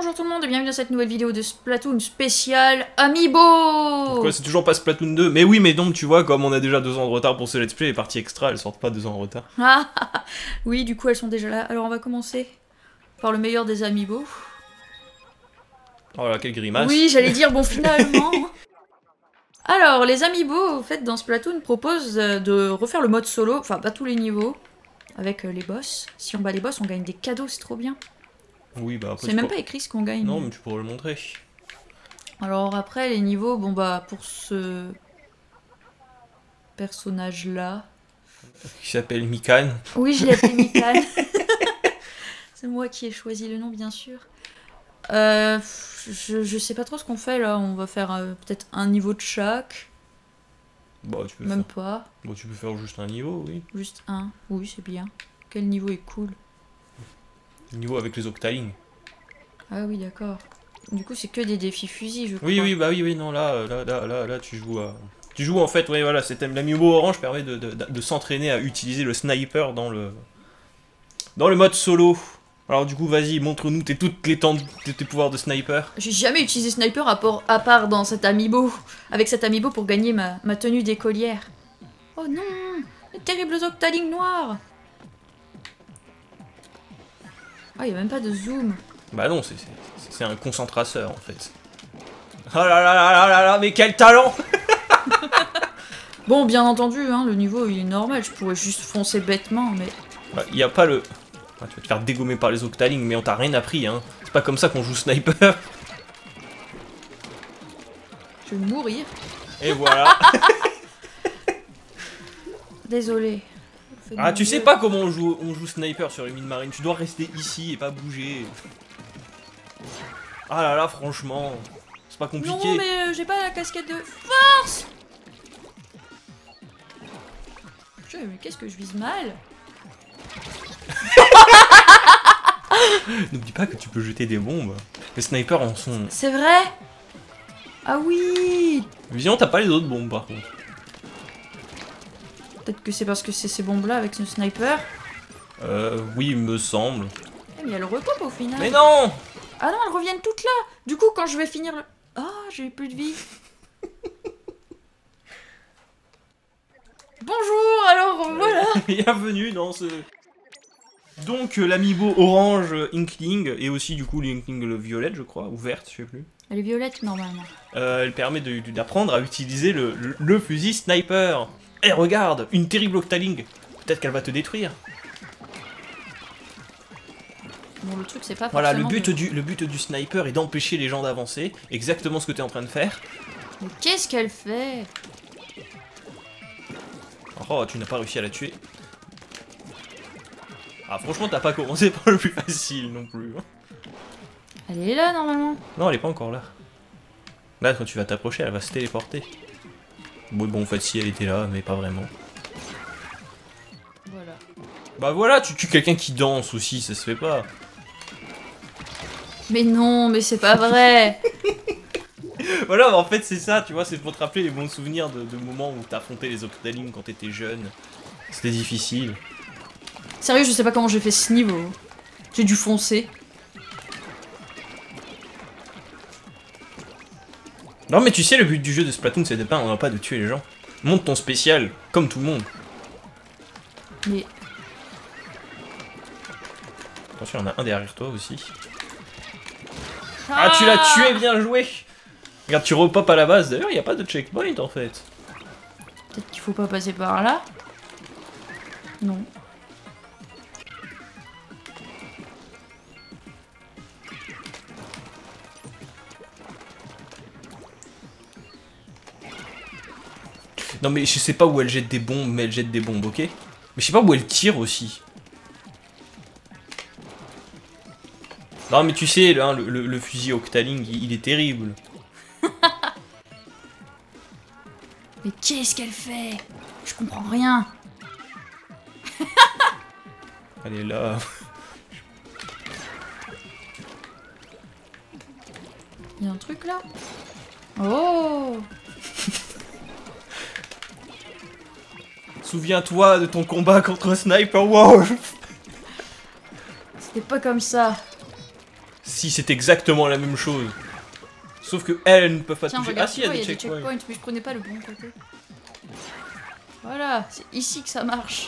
Bonjour tout le monde et bienvenue dans cette nouvelle vidéo de Splatoon spécial Amiibo. Pourquoi c'est toujours pas Splatoon 2? Mais oui, mais donc tu vois, comme on a déjà 2 ans de retard pour ce let's play, les parties extra elles sortent pas 2 ans en retard. Ah oui, du coup elles sont déjà là. Alors on va commencer par le meilleur des Amiibo. Oh là, quelle grimace. Oui, j'allais dire bon finalement. Alors les Amiibo, en fait, dans Splatoon proposent de refaire le mode solo, enfin pas tous les niveaux, avec les boss. Si on bat les boss, on gagne des cadeaux, c'est trop bien. Oui, bah après. C'est même pas écrit ce qu'on gagne. Non, mais tu pourrais le montrer. Alors après les niveaux, bon bah pour ce personnage là. Qui s'appelle Mikan. Oui, je l'ai appelé Mikan. C'est moi qui ai choisi le nom, bien sûr. Je sais pas trop ce qu'on fait là. On va faire peut-être un niveau de chaque. Bah, tu peux Même faire. pas. Bon, tu peux faire juste un niveau, oui. Juste un. Oui, c'est bien. Quel niveau est cool? Niveau avec les Octalings. Ah oui, d'accord. Du coup, c'est que des défis fusils, je crois. Oui, oui, bah oui, non, là, tu joues à. Tu joues en fait, oui, voilà, l'Amiibo orange permet de s'entraîner à utiliser le sniper dans le mode solo. Alors du coup, vas-y, montre-nous tes pouvoirs de sniper. J'ai jamais utilisé sniper à part dans cet Amiibo. Avec cet Amiibo pour gagner ma tenue d'écolière. Oh non, les terribles Octalings noirs. Ah, y a même pas de zoom. Bah non, c'est un concentrateur en fait. Oh là là là là là, mais quel talent! Bon, bien entendu, hein, le niveau il est normal, je pourrais juste foncer bêtement, mais... Bah, y a pas le... Ah, tu vas te faire dégommer par les Octalings, mais on t'a rien appris, hein. C'est pas comme ça qu'on joue sniper. Je vais mourir. Et voilà. Désolé. Ah, tu sais pas comment on joue sniper sur les mines marines. Tu dois rester ici et pas bouger. Ah là là, franchement, c'est pas compliqué. Non, mais j'ai pas la casquette de force. Putain, mais qu'est-ce que je vise mal. N'oublie pas que tu peux jeter des bombes. Les snipers en sont... C'est vrai. Ah oui. Viens, t'as pas les autres bombes par contre. Peut-être que c'est parce que c'est ces bombes-là avec ce sniper. Oui, il me semble. Mais il y a le repop au final. Mais non! Ah non, elles reviennent toutes là. Du coup, quand je vais finir le... Ah, j'ai plus de vie. Bonjour, alors voilà. Bienvenue dans ce... Donc l'Amiibo orange Inkling, et aussi du coup l'Inkling le violette je crois, ou verte, je sais plus. Elle est violette normalement. Elle permet d'apprendre à utiliser le fusil sniper. Eh regarde, une terrible Octaling. Peut-être qu'elle va te détruire. Bon, le truc c'est pas Voilà, forcément... le but du sniper est d'empêcher les gens d'avancer. Exactement ce que tu es en train de faire. Mais qu'est-ce qu'elle fait? Oh, tu n'as pas réussi à la tuer. Ah, franchement, t'as pas commencé par le plus facile non plus. Elle est là normalement. Non, elle est pas encore là. Là, quand tu vas t'approcher, elle va se téléporter. Bon, en fait, si, elle était là, mais pas vraiment. Voilà. Bah voilà, tu tues quelqu'un qui danse aussi, ça se fait pas. Mais non, mais c'est pas vrai. Voilà, bah en fait, c'est ça, tu vois, c'est pour te rappeler les bons souvenirs de moments où t'as affronté les Octalings quand t'étais jeune. C'était difficile. Sérieux, je sais pas comment j'ai fait ce niveau. J'ai dû foncer. Non, mais tu sais, le but du jeu de Splatoon, c'est pas de tuer les gens. Monte ton spécial, comme tout le monde. Mais... Attention, il y en a un derrière toi aussi. Ah, tu l'as tué, bien joué! Regarde, tu repop à la base. D'ailleurs, il n'y a pas de checkpoint en fait. Peut-être qu'il faut pas passer par là. Non. Non, mais je sais pas où elle jette des bombes, mais elle jette des bombes, ok? Mais je sais pas où elle tire aussi. Non, mais tu sais, hein, le fusil Octaling, il est terrible. Mais qu'est-ce qu'elle fait? Je comprends rien. Elle est là. Il y a un truc là? Oh! Souviens-toi de ton combat contre Sniper Wow. C'était pas comme ça. Si Si, c'est exactement la même chose. Sauf que elles ne peuvent pas Tiens, toucher. regarde, Ah si, il y a des checkpoints, checkpoints. mais je prenais pas le bon côté. Voilà, c'est ici que ça marche.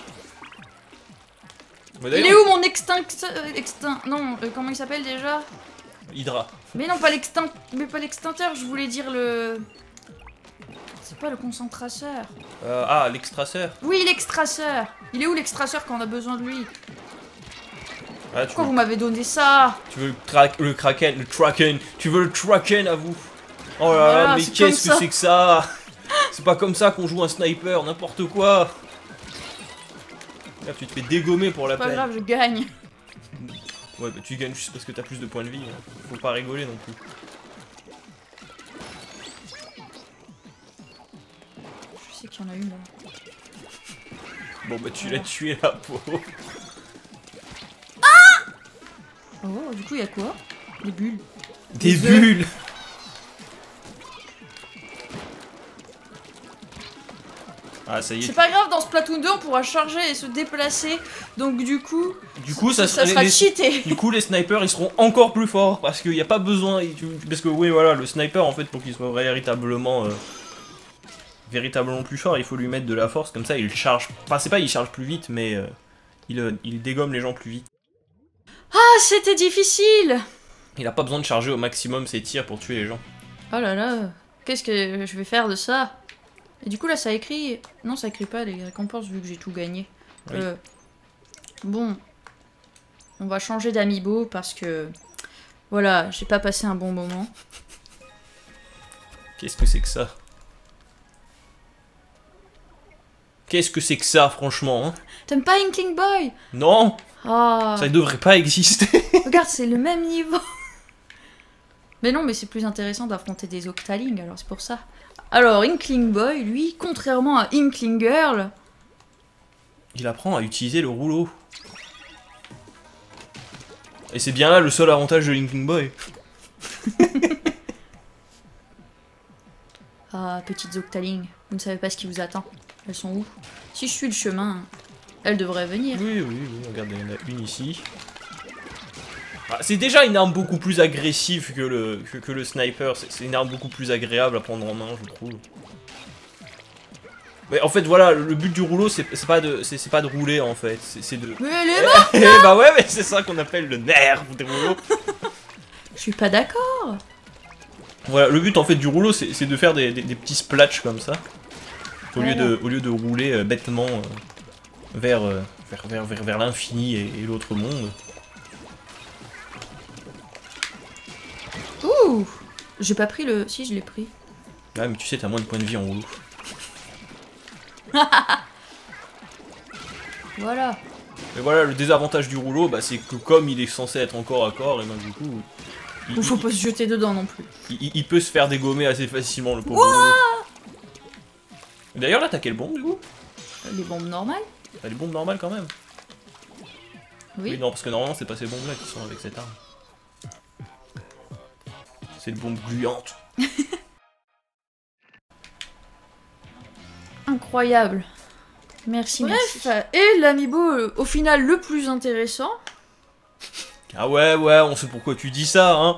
Mais Il est d'ailleurs, où mon Non, comment il s'appelle déjà? Hydra. Mais non, pas l'extincteur, je voulais dire le... C'est pas le concentrateur. Ah, l'extraceur. Oui, l'extraceur. Il est où l'extraceur quand on a besoin de lui? Ah, tu Pourquoi veux, vous m'avez donné ça? tu veux le Kraken. Tu veux le Kraken à vous. Oh là là, Voilà, mais c'est qu'est-ce comme que c'est que ça? C'est pas comme ça qu'on joue un sniper, n'importe quoi. Là, tu te fais dégommer pour la Pas peine. grave, je gagne. Ouais, bah tu gagnes juste parce que t'as plus de points de vie. Hein. Faut pas rigoler non plus. Je sais qu'il y en a une là. Bon, bah tu Voilà. l'as tué la peau. Oh, du coup, il y a quoi? Des bulles. Des Des œufs. bulles. Ah, ça y C'est est. pas grave, dans Splatoon 2, on pourra charger et se déplacer. Donc du coup, Du coup, ça sera les- cheaté. Du coup, les snipers ils seront encore plus forts parce qu'il n'y a pas besoin. Parce que, oui, voilà, le sniper en fait, pour qu'il soit véritablement plus fort, il faut lui mettre de la force, comme ça il charge. Enfin, c'est pas il charge plus vite, mais il dégomme les gens plus vite. Ah, c'était difficile. Il a pas besoin de charger au maximum ses tirs pour tuer les gens. Oh là là, qu'est-ce que je vais faire de ça? Et du coup là ça écrit... Non ça écrit pas les récompenses vu que j'ai tout gagné. Oui. Bon, on va changer d'amiibo parce que... Voilà, j'ai pas passé un bon moment. Qu'est-ce que c'est que ça? Qu'est-ce que c'est que ça, franchement, hein? T'aimes pas Inkling Boy? Non, Ah, ça ne devrait pas exister. regarde c'est le même niveau. Mais non mais c'est plus intéressant d'affronter des Octalings alors c'est pour ça. Alors Inkling Boy lui, contrairement à Inkling Girl... Il apprend à utiliser le rouleau. Et c'est bien là le seul avantage de Linking Boy. Ah, petites Octalings, vous ne savez pas ce qui vous attend. Elles sont où? Si je suis le chemin, elles devraient venir. Oui, oui, oui, regarde, il y en a une ici. Ah, c'est déjà une arme beaucoup plus agressive que le sniper, c'est une arme beaucoup plus agréable à prendre en main, je trouve. Mais en fait, voilà, le but du rouleau, c'est pas de rouler, en fait, c'est de... Mais elle est morte. Eh bah ouais, mais c'est ça qu'on appelle le nerf des rouleaux. Je suis pas d'accord. Voilà, le but, en fait, du rouleau, c'est de faire des petits splatchs comme ça. Au lieu de rouler bêtement vers l'infini et l'autre monde. Ouh. J'ai pas pris le... Si, je l'ai pris. Ah, mais tu sais, t'as moins de points de vie en rouleau. Voilà. Mais voilà, le désavantage du rouleau, bah, c'est que comme il est censé être en corps à corps, et ben du coup... Ou faut pas se jeter dedans non plus. Il peut se faire dégommer assez facilement, le pauvre rouleau. D'ailleurs, là, t'as quelle bombe, du coup? Les bombes normales? T'as des bombes normales, quand même. Oui. Non, parce que normalement, c'est pas ces bombes-là qui sont avec cette arme. C'est une bombe gluante. Incroyable. Merci, Bref, et l'amiibo, au final, le plus intéressant... Ah ouais, on sait pourquoi tu dis ça, hein.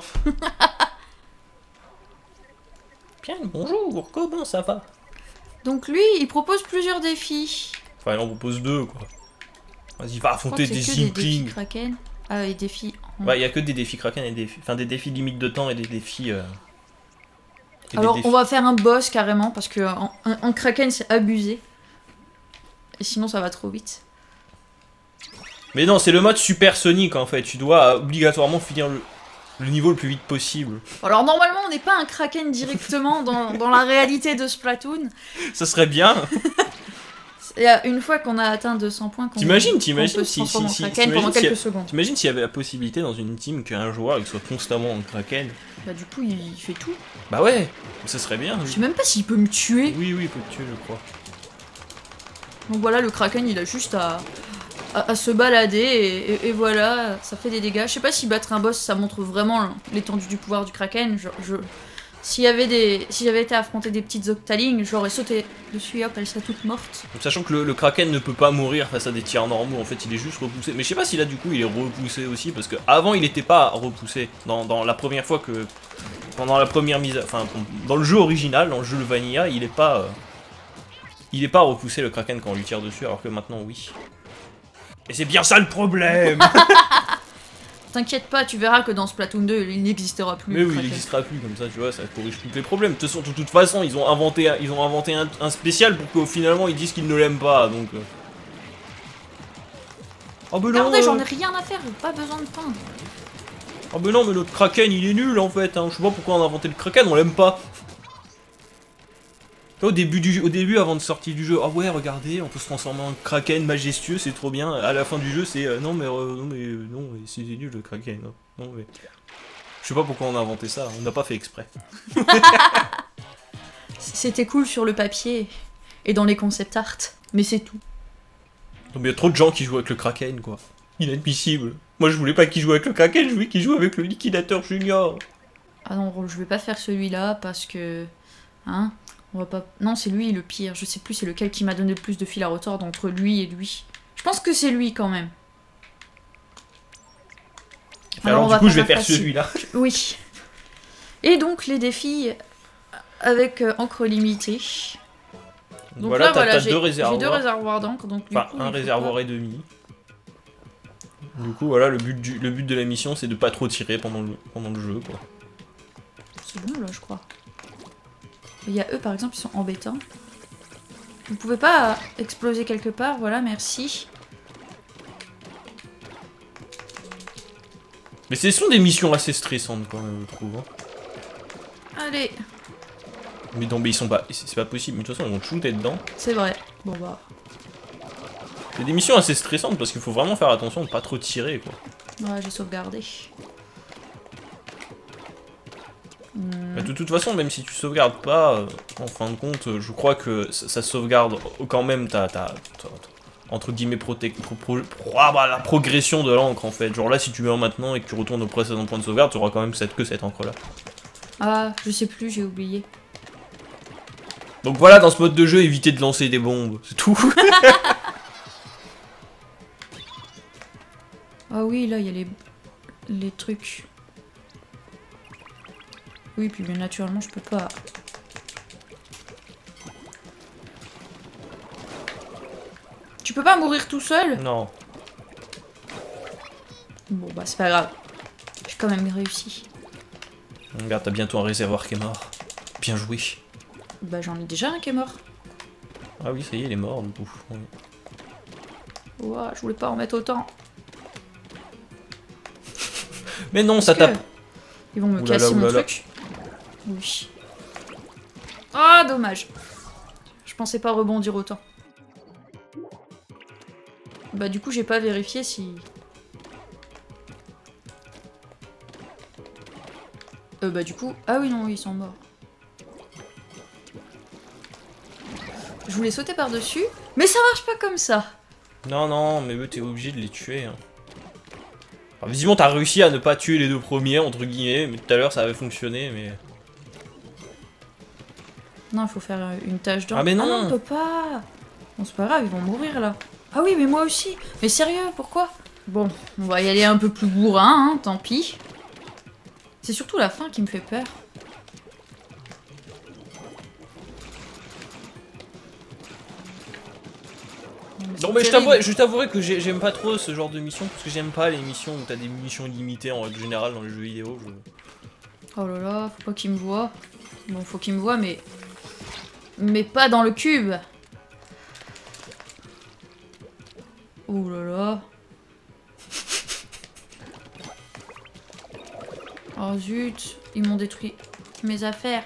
Bien, bonjour, comment ça va? Donc lui, il propose plusieurs défis. Enfin, il en propose deux, quoi. Vas-y, va Je crois affronter que c'est des que des défis Inklings. Kraken. Ah, et défis... Ouais, il y a que des défis Kraken et des défis limite de temps et des défis... Alors, on va faire un boss, carrément, parce que en Kraken, c'est abusé. Et sinon, ça va trop vite. Mais non, c'est le mode Super Sonic, en fait. Tu dois obligatoirement finir le niveau le plus vite possible. Alors, normalement, on n'est pas un Kraken directement dans la réalité de Splatoon. Ça serait bien. Il y a une fois qu'on a atteint 200 points, qu'on T'imagines peut se si transformer en Kraken pendant quelques secondes. T'imagines s'il y avait la possibilité dans une team qu'un joueur il soit constamment en Kraken. Bah du coup, il fait tout. Bah ouais, ça serait bien. Je sais même pas s'il peut me tuer. Oui, il peut te tuer, je crois. Donc voilà, le Kraken, il a juste à se balader et voilà, ça fait des dégâts. Je sais pas si battre un boss, ça montre vraiment l'étendue du pouvoir du Kraken. Si j'avais été affronter des petites octalines, j'aurais sauté dessus, hop, elle serait toute morte. Donc, sachant que le Kraken ne peut pas mourir face à des tirs normaux, en fait il est juste repoussé. Mais je sais pas si là du coup il est repoussé aussi, parce que avant il était pas repoussé. Dans la première fois que... Pendant la première mise... Enfin, dans le jeu original, dans le jeu de Vanilla, il est pas repoussé le Kraken quand on lui tire dessus, alors que maintenant oui. Et c'est bien ça le problème. T'inquiète pas, tu verras que dans Splatoon 2, il n'existera plus. Mais oui, il n'existera plus comme ça, tu vois, ça corrige tous les problèmes. De toute façon, ils ont inventé un spécial pour qu'au finalement ils disent qu'ils ne l'aiment pas, donc... Oh ben non, Regardez, j'en ai rien à faire, j'ai pas besoin de peindre. Oh ben non, mais notre Kraken, il est nul en fait, hein. Je sais pas pourquoi on a inventé le Kraken, on l'aime pas. Au début, avant de sortir du jeu, ah ouais, regardez, on peut se transformer en Kraken majestueux, c'est trop bien. À la fin du jeu, c'est non, mais c'est nul le Kraken. Non, mais... Je sais pas pourquoi on a inventé ça, on n'a pas fait exprès. C'était cool sur le papier et dans les concept art, mais c'est tout. Non, mais il y a trop de gens qui jouent avec le Kraken, quoi. Inadmissible. Moi, je voulais pas qu'ils jouent avec le Kraken, je voulais qu'ils jouent avec le Liquidateur Junior. Ah non, je vais pas faire celui-là parce que... Hein, on va pas... Non, c'est lui le pire. Je sais plus c'est lequel qui m'a donné le plus de fil à retordre entre lui et lui. Je pense que c'est lui quand même. Alors du coup, je vais faire celui-là. Oui. Et donc, les défis avec encre limitée. Donc voilà, là, voilà, j'ai 2 réservoirs. J'ai 2 réservoirs d'encre, donc Enfin, un réservoir et demi. Du coup, voilà, le but de la mission, c'est de pas trop tirer pendant le jeu, quoi. C'est bon, là, je crois. Il y a eux, par exemple, ils sont embêtants. Vous pouvez pas exploser quelque part, voilà, merci. Mais ce sont des missions assez stressantes, quand même, je trouve. Hein. Allez. Mais non, mais ils sont pas... C'est pas possible, mais de toute façon, ils vont te shooter dedans. C'est vrai. Bon, bah... C'est des missions assez stressantes, parce qu'il faut vraiment faire attention de pas trop tirer, quoi. Ouais, j'ai sauvegardé. Bah, de toute façon, même si tu sauvegardes pas, en fin de compte, je crois que ça sauvegarde quand même entre guillemets la progression de l'encre en fait. Genre là, si tu meurs maintenant et que tu retournes au précédent point de sauvegarde, tu auras quand même que cette encre là. Ah, je sais plus, j'ai oublié. Donc voilà, dans ce mode de jeu, évitez de lancer des bombes, c'est tout. Ah oui, là, il y a les trucs. Oui, puis bien naturellement, je peux pas. Tu peux pas mourir tout seul? Non. Bon, bah, c'est pas grave. J'ai quand même réussi. Regarde, t'as bientôt un réservoir qui est mort. Bien joué. Bah, j'en ai déjà un qui est mort. Ah oui, ça y est, il est mort du coup. Oui. Ouah, je voulais pas en mettre autant. Mais non, ça tape. Ils vont me Oulala, casser mon oulala. truc. Oui. Ah, dommage. Je pensais pas rebondir autant. Bah du coup, j'ai pas vérifié si... bah du coup... Ah oui, non, ils sont morts. Je voulais sauter par-dessus, mais ça marche pas comme ça. Non, non, mais eux, t'es obligé de les tuer. Hein. Alors, visiblement, t'as réussi à ne pas tuer les deux premiers, entre guillemets, mais tout à l'heure, ça avait fonctionné, mais... Non, il faut faire une tâche d'encre. Ah mais non, on peut pas. Bon, c'est pas grave, ils vont mourir, là. Ah oui, mais moi aussi. Mais sérieux, pourquoi? Bon, on va y aller un peu plus bourrin, hein, tant pis. C'est surtout la fin qui me fait peur. Non mais je t'avouerai que j'aime pas trop ce genre de mission, parce que j'aime pas les missions où t'as des missions limitées en règle générale dans les jeux vidéo. Oh là là, faut pas qu'il me voie. Bon, faut qu'il me voie, mais... Mais pas dans le cube. Oh là là. Oh zut, ils m'ont détruit mes affaires.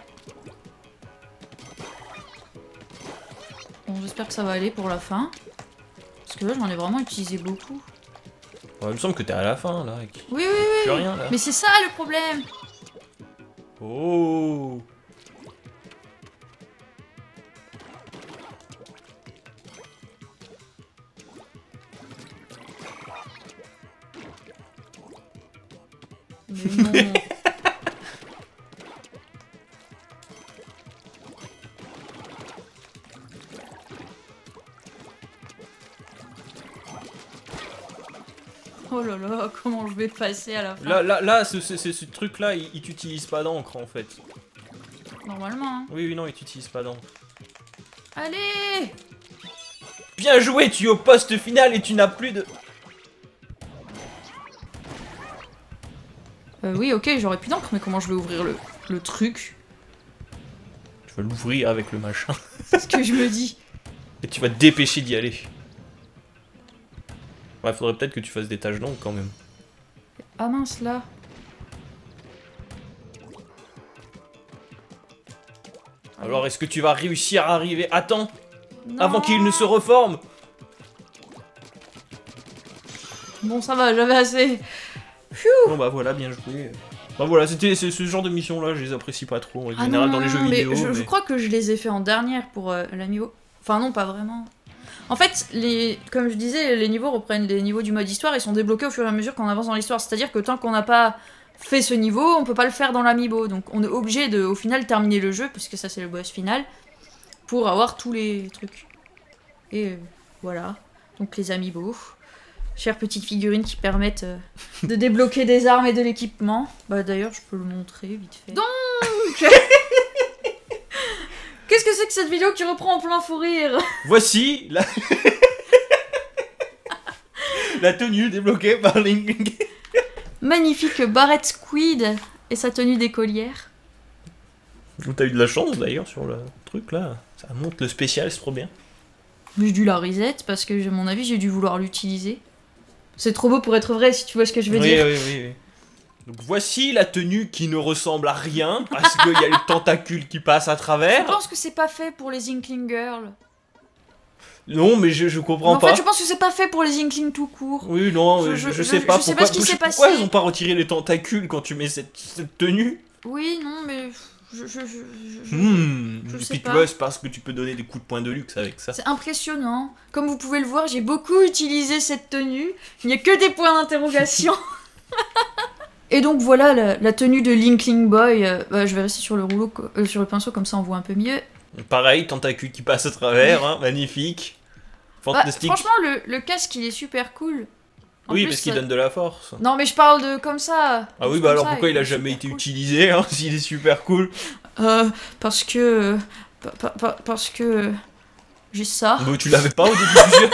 Bon, j'espère que ça va aller pour la fin. Parce que là, j'en ai vraiment utilisé beaucoup. Ouais, il me semble que t'es à la fin, là. Oui, oui, oui. Plus rien, là. Mais c'est ça, le problème. Oh. Mais non. là là, comment je vais passer à la fin? Là, ce truc-là, il t'utilise pas d'encre, en fait. Normalement, hein. Oui, non, il t'utilise pas d'encre. Allez! Bien joué, tu es au poste final et tu n'as plus de... Oui, ok, j'aurais plus d'encre, mais comment je vais ouvrir le truc? Tu vas l'ouvrir avec le machin. C'est ce que je me dis. Et tu vas te dépêcher d'y aller. Ouais, faudrait peut-être que tu fasses des tâches d'encre quand même. Ah mince, là. Alors, est-ce que tu vas réussir à arriver à temps Non. avant qu'il ne se reforme? Bon, ça va, j'avais assez. Bon bah voilà, bien joué. Bah voilà, c'est ce genre de mission-là, je les apprécie pas trop en Ah général non, dans les jeux mais vidéo. je crois que je les ai fait en dernière pour l'amiibo. Enfin non, pas vraiment. En fait, comme je disais, les niveaux reprennent les niveaux du mode histoire et sont débloqués au fur et à mesure qu'on avance dans l'histoire. C'est-à-dire que tant qu'on n'a pas fait ce niveau, on peut pas le faire dans l'amiibo. Donc on est obligé de, au final, terminer le jeu, puisque ça c'est le boss final, pour avoir tous les trucs. Et voilà. Donc les amiibo. Chères petites figurines qui permettent de débloquer des armes et de l'équipement. Bah d'ailleurs, je peux le montrer vite fait. Donc qu'est-ce que c'est que cette vidéo qui reprend en plein fou rire? Voici la... la tenue débloquée par Link. Magnifique Barrett Squid et sa tenue d'écolière. T'as eu de la chance d'ailleurs sur le truc là. Ça monte le spécial, c'est trop bien. J'ai dû la reset parce que, à mon avis, j'ai dû vouloir l'utiliser. C'est trop beau pour être vrai, si tu vois ce que je veux dire. Oui. Donc voici la tenue qui ne ressemble à rien, parce qu'il y a les tentacules qui passent à travers. Je pense que c'est pas fait pour les Inkling Girls. Non, mais je comprends En pas. fait, je pense que c'est pas fait pour les Inklings tout court. Oui, non, je sais pas. Je sais pas ce qui s'est passé. Pourquoi ils ont pas retiré les tentacules quand tu mets cette tenue? Oui, non, mais... Je Et sais puis tu pas. vois, c'est parce que tu peux donner des coups de poing de luxe avec ça. C'est impressionnant. Comme vous pouvez le voir, j'ai beaucoup utilisé cette tenue. Il n'y a que des points d'interrogation. Et donc voilà la tenue de l'Inkling Boy. Je vais rester sur le rouleau, sur le pinceau, comme ça on voit un peu mieux. Pareil, tentacules qui passent à travers, hein, magnifique. Fantastique. Franchement, le casque il est super cool. En Oui, plus, parce qu'il donne de la force. Non, mais je parle de comme ça. Ah oui, Juste bah comme alors ça, pourquoi il a est jamais super été cool. utilisé, hein, s'il est super cool? Parce que... Parce que... J'ai ça. Bah tu l'avais pas au début du jeu?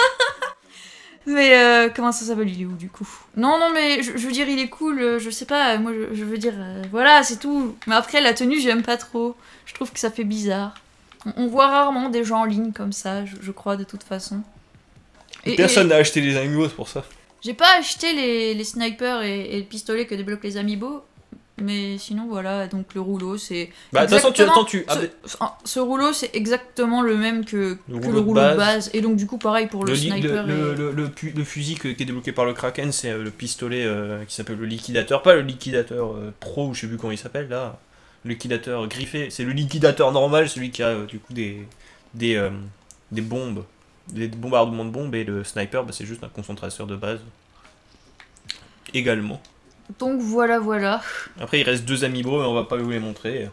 Mais comment ça s'appelle? Il est où du coup? Non, mais je veux dire, il est cool, je sais pas, moi je veux dire, voilà, c'est tout. Mais après, la tenue, j'aime pas trop. Je trouve que ça fait bizarre. On voit rarement des gens en ligne comme ça, je crois, de toute façon. Personne n'a acheté les amiibo, c'est pour ça. J'ai pas acheté les snipers et le pistolet que débloquent les amiibo. Mais sinon, voilà, donc le rouleau, c'est... Bah, de toute façon, Ce rouleau, c'est exactement le même que le rouleau de de base. Et donc, du coup, pareil pour le sniper. Le fusil qui est débloqué par le Kraken, c'est le pistolet qui s'appelle le liquidateur. Pas le liquidateur pro, ou je sais plus comment il s'appelle, là. Le liquidateur griffé. C'est le liquidateur normal, celui qui a, du coup, des bombes. Des bombardements de bombes. Et le sniper, bah, c'est juste un concentrateur de base. Également. Donc voilà. Après, il reste 2 amiibo, mais on va pas vous les montrer.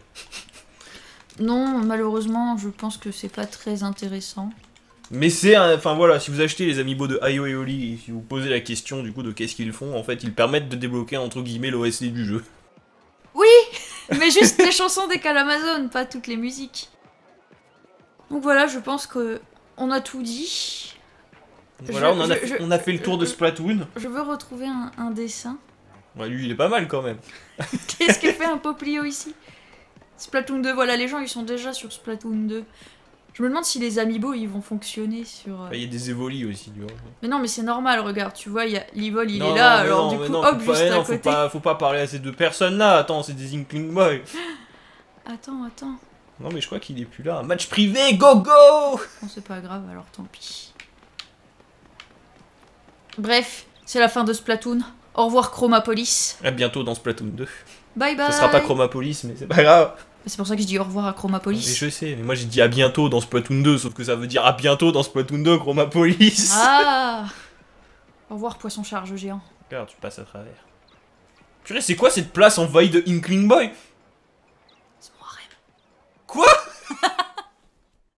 Non, malheureusement, je pense que c'est pas très intéressant. Mais c'est enfin voilà, si vous achetez les amiibo de Ayo et Oli, et si vous posez la question du coup de qu'est-ce qu'ils font, en fait, ils permettent de débloquer entre guillemets l'OST du jeu. Oui, mais juste les chansons des Kalamazon, pas toutes les musiques. Donc voilà, je pense que on a tout dit. Voilà, on a fait le tour de Splatoon. Je veux retrouver un dessin. Ouais, lui, il est pas mal quand même. Qu'est-ce que fait un Poplio ici? Splatoon 2, voilà, les gens ils sont déjà sur Splatoon 2. Je me demande si les amiibo ils vont fonctionner sur... Il y a des évolis aussi, tu vois. Mais non, mais c'est normal, regarde, tu vois, l'Evol il est là, alors du coup, hop, juste à côté. Faut pas parler à ces 2 personnes là, attends, c'est des Inkling Boy. Attends. Non, mais je crois qu'il est plus là. Match privé, go go! Bon, c'est pas grave, alors tant pis. Bref, c'est la fin de Splatoon. Au revoir Chromapolis. À bientôt dans Splatoon 2. Bye bye. Ce sera pas Chromapolis, mais c'est pas grave. C'est pour ça que je dis au revoir à Chromapolis. Mais je sais, mais moi j'ai dit à bientôt dans Splatoon 2, sauf que ça veut dire à bientôt dans Splatoon 2, Chromapolis. Ah. Au revoir poisson charge géant. Regarde, tu passes à travers. Purée, c'est quoi cette place envahie de Inkling Boy?